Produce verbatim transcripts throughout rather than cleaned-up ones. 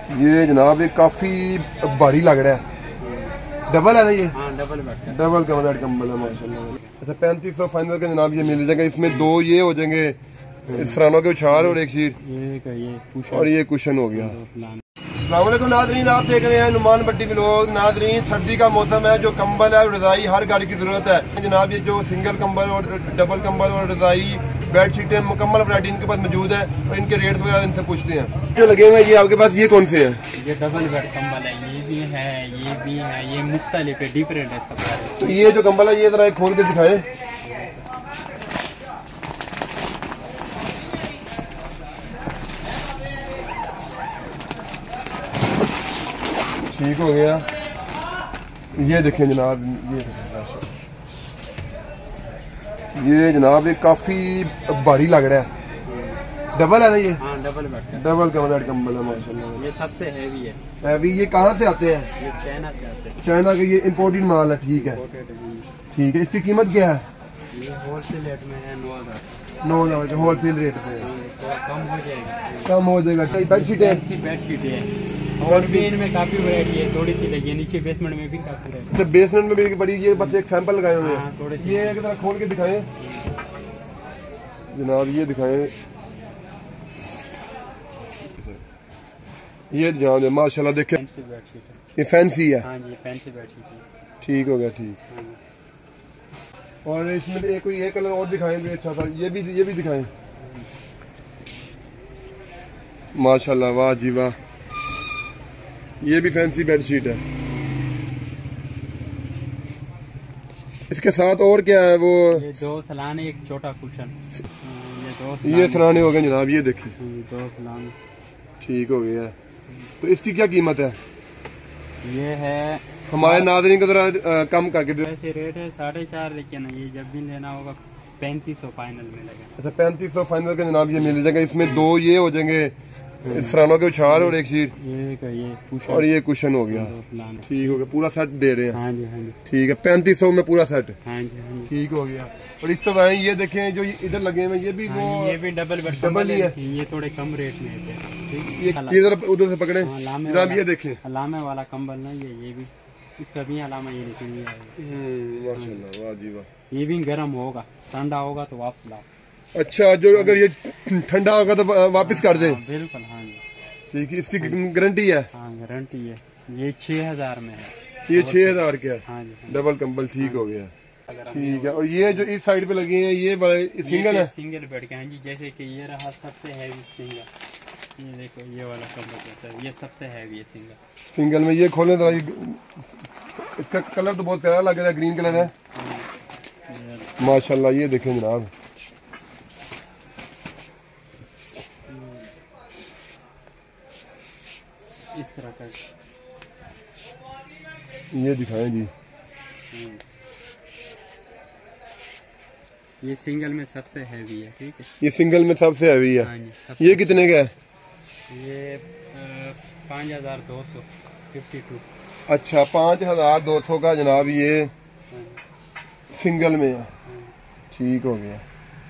ये जनाब ये काफी भारी लग रहा है। डबल है ना ये? हाँ, डबल बेड डबल का बेड कम्बल है माशाल्लाह। अच्छा पैंतीस सौ फाइनल का जनाब ये मिल जाएगा। इसमें दो ये हो जाएंगे फरानों के उछाल और एक शीट ये ये और ये कुशन हो गया। अस्सलामुअलैकुम नादरीन, आप देख रहे हैं नुमान भट्टी व्लॉग। नादरीन सर्दी का मौसम है, जो कंबल है रजाई हर घर की जरूरत है जनाब। ये जो सिंगल कंबल और डबल कंबल और रजाई बेड शीटें मुकम्मल वैरायटी इनके पास मौजूद है और इनके रेट्स वगैरह इनसे पूछते हैं। जो लगे हुए हैं ये आपके पास ये कौन से हैं? ये डबल बेड कंबल है, ये भी है, ये भी है, ये मुख्तलिफ है, डिफरेंट है सब सारे। तो ये जो कंबल है ये जरा खोल के दिखाएं। ठीक हो गया। ये देखें जनाब, ये ये जनाब ये काफी भारी लग रहा है। डबल है ना ये? हाँ, डबल बेड डबल का बेड कम्बल है माशाल्लाह। ये सबसे हैवी है। हैवी ये कहाँ से आते हैं? ये चाइना से आते हैं। चाइना के, ये इम्पोर्टेड माल है। ठीक है ठीक है। इसकी कीमत क्या है? ये होलसेल रेट में है नौ हजार नौ हजार के होलसेल रेट पे है। तो कम हो जाएगा। कम हो जाएगा। बेड शीट है, बेड शीट है और भी इनमें काफी वैरायटी है, थोड़ी सी लगी है नीचे बेसमेंट में भी काफी है। अच्छा बेसमेंट में भी बड़ी, ये बस एक सैंपल लगाए हुए हाँ, थोड़े हैं। ये एक तरह खोल के दिखाएं जनाब, ये दिखाएं। ये जनाब माशाल्लाह देखें ये फैंसी है। हाँ जी, फैंसी बेड शीट है। ठीक हो गया ठीक। और इसमें एक कोई एक कलर और दिखाएं भी अच्छा था, ये भी ये भी दिखाएं माशाल्लाह। वाह जी वाह, ये भी फैंसी बेड शीट है। इसके साथ और क्या है? वो ये दो सलाने एक छोटा कुशन, ये दो ये सलाने हो गए जनाब, ये देखिए दो सलाने। ठीक हो गया। तो इसकी क्या कीमत है? ये है हमारे नाज़रीन को जरा कम करके। वैसे रेट है साढ़े चार, लेकिन ये जब भी लेना होगा पैंतीस सौ फाइनल मिलेगा। अच्छा पैंतीस सौ फाइनल का जनाब ये मिल जाएगा। इसमें दो ये हो जाएंगे फरानों के उछाल और एक शीट ये का ये कुशन और ये कुशन हो गया। ठीक हो गया, पूरा सेट दे रहे हैं। हाँ जी हाँ जी ठीक है, पैंतीस सौ में पूरा सेट। हाँ जी हाँ जी ठीक हो गया। और इस तरह ये देखें जो इधर लगे हुए ये भी वो ये भी डबल बेड डबल ही है। ये थोड़े कम रेट में है। ये इधर उधर से पकड़े जनाब, ये देखें अलामे वाला कंबल ना, ये ये भी इसका भी अलामा ये देखेंगे। माशाल्लाह वाह जी वाह। ये भी गर्म होगा, ठंडा होगा तो वापस लाओ। अच्छा, जो अगर ये ठंडा होगा तो वापस कर दे? बिल्कुल हाँ जी ठीक है। इसकी गारंटी है? हाँ गारंटी है। ये छह हजार में है। ये छह हजार के है? हाँ जी डबल कंबल। ठीक हो गया ठीक है। और ये जो इस साइड पे लगे हैं ये बड़े सिंगल है? सिंगल बेड के। हाँ जी, जैसे कि ये रहा सबसे हैवी सिंगल। ये देखो ये वाला कंबल है, ये सबसे हैवी है सिंगल। सिंगल में ये खोले तो इसका कलर तो बहुत प्यारा लग रहा है, ग्रीन कलर है माशाल्लाह। ये देखें जनाब, इस तरह का ये दिखाएं जी। ये सिंगल में सबसे हैवी है। ठीक है, ये सिंगल में सबसे हैवी है। हाँ जी। ये कितने का है? ये पाँच हजार दो सौ फिफ्टी टू। अच्छा पाँच हजार दो सौ का जनाब ये सिंगल में है। ठीक हो गया।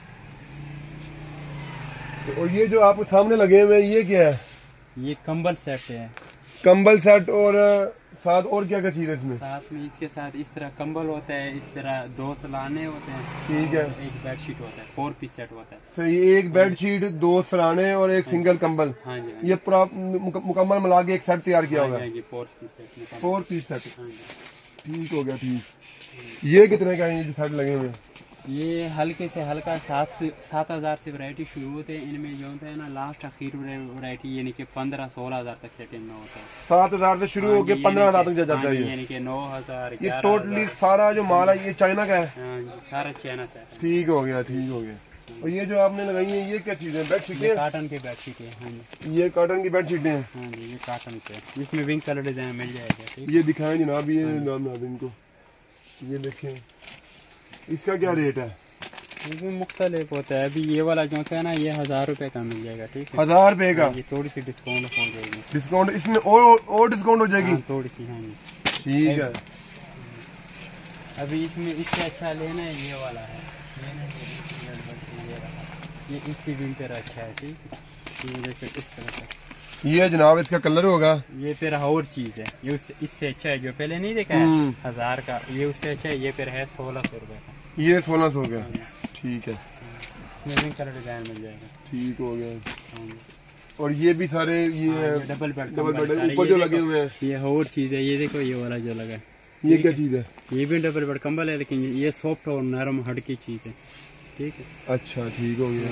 और ये जो आपको सामने लगे हुए हैं ये क्या है? ये कंबल सेट है। कंबल सेट और साथ और क्या क्या चीज है इसमें? साथ में इसके साथ इस तरह कंबल होता है, इस तरह दो सलाने होते हैं। ठीक है। एक बेड शीट होता है, फोर पीस सेट होता है। सही, एक बेड शीट, दो सराने और एक सिंगल कंबल। हाँ जी, ये पूरा मुकम्मल मिला के एक सेट तैयार किया होगा। Four piece set. Four piece set. ठीक हो गया ठीक। ये कितने का है जो सेट लगे हुए? ये हल्के से हल्का सात से सात हजार से वैरायटी शुरू होते हैं इनमें, जो होता है ना लास्ट आखिर वैरायटी यानी कि पंद्रह सोलह हजार तक सेट इनमें होता है। सात हजार से शुरू होकर पंद्रह हजार तक जाता है यानी कि नौ हजार। ये टोटली सारा जो माल है ये चाइना का है? सारा चाइना से। ठीक हो गया ठीक हो गया। और ये जो आपने लगाई है ये क्या चीज है? बेड शीटें? काटन की बेड शीटें। हाँ जी, ये कॉटन की बेड शीटें हैं। हाँ जी, ये काटन के, इसमें विंग कलर डिजाइन मिल जाएगा। ये दिखाएं जनाब, ये नाम ना इनको, ये देखें इसका क्या रेट है? ये भी मुख्तलिफ होता है। अभी ये वाला जो है ना ये हजार रुपए का मिल जाएगा। ठीक है, हजार रुपए का? ये थोड़ी सी डिस्काउंट हो जाएगी। डिस्काउंट इसमें और और डिस्काउंट हो जाएगी? हाँ, थोड़ी सी। हाँ जी ठीक है। अभी इसमें इससे अच्छा लेना है ये वाला है, ये नहीं ये, ये इसकी विंटर अच्छा है। ठीक है, ये जैसे इस तरह का ये जनाब इसका कलर होगा, ये फिर और चीज है, ये उससे इससे अच्छा है। जो पहले नहीं देखा है हजार का, ये उससे अच्छा है। ये फिर है सोलह सौ रूपये का। ये सोलह सौ का, ठीक है। इसमें कलर डिजाइन मिल जाएगा, ठीक हो गया। और ये भी सारे ये डबल बेड डबल बेड ऊपर जो लगे हुए हैं, ये और चीज है। ये देखो ये वाला जो लगा है, ये क्या चीज है? ये भी डबल बेड कंबल है, लेकिन ये सॉफ्ट और नरम हट की चीज है, ठीक है। अच्छा ठीक हो गया।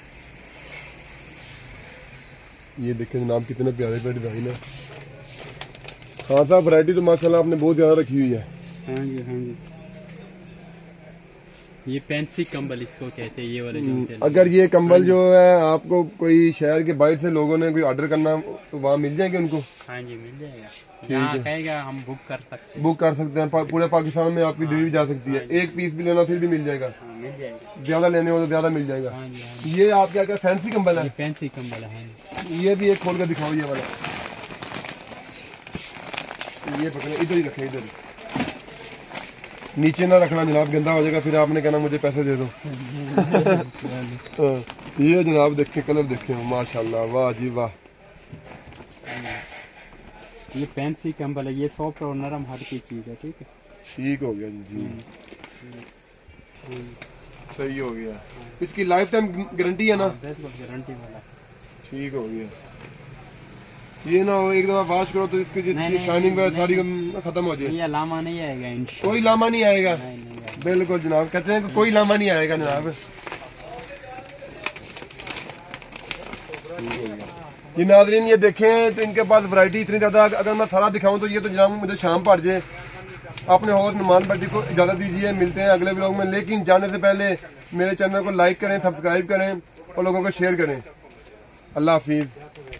ये देखें जनाब कितने प्यारे प्यारे डिजाइन है। हाँ साहब वैरायटी तो माशाल्लाह आपने बहुत ज्यादा रखी हुई है। हाँ जी हाँ जी। ये फैंसी कंबल इसको कहते हैं, ये वाले जो होते हैं। अगर ये कंबल जो है आपको कोई शहर के बाहर से लोगों ने कोई ऑर्डर करना तो वहाँ मिल जाएंगे उनको? हाँ जी मिल जाएगा, यहाँ कहेगा हम बुक कर सकते हैं। बुक कर सकते हैं, पूरे पाकिस्तान में आपकी डिलीवरी जा सकती है। एक पीस भी लेना फिर भी मिल जाएगा, मिल जाएगा। ज्यादा लेने हो तो ज्यादा मिल जाएगा। हाँ जी, हाँ जी। ये आप क्या क्या फैंसी कंबल है? फैंसी कंबल है। ये भी एक खोल कर दिखाओ, ये वाला। ये पकड़े, इधर ही रखे, इधर नीचे ना रखना जनाब, गंदा हो जाएगा फिर आपने कहना मुझे पैसे दे दो। ये जनाब देखे कलर देखे माशाल्लाह, वाह जी वाह। ये फैंसी कंबल है, ये सॉफ्ट और नरम हर की चीज है, ठीक है। ठीक हो गया जी, सही हो गया। इसकी लाइफ टाइम गारंटी है ना? गारंटी वाला। ठीक हो गया। ये ना हो एक दफा वॉश करो तो इसकी जितनी शाइनिंग है सारी खत्म हो जाए। ये लामा नहीं आएगा, कोई लामा नहीं आएगा। बिल्कुल जनाब, कहते हैं कि कोई लामा नहीं आएगा जनाब। ये नाजरीन ये देखें तो इनके पास वैरायटी इतनी ज्यादा, अगर मैं सारा दिखाऊं तो ये तो जनाब मुझे शाम पड़ जाए। अपने होस्ट नुमान भट्टी को इजाजत दीजिए, मिलते हैं अगले व्लॉग में। लेकिन जाने से पहले मेरे चैनल को लाइक करें, सब्सक्राइब करें और लोगों को शेयर करें। अल्लाह हाफिज।